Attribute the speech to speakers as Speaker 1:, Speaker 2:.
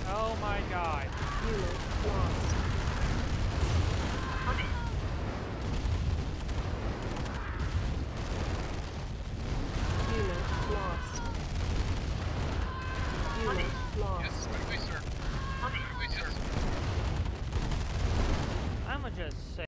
Speaker 1: Oh my god.
Speaker 2: Unit lost. Unit lost. Unit lost.
Speaker 3: Yes, right away, sir. Right away, sir.
Speaker 1: I'ma just say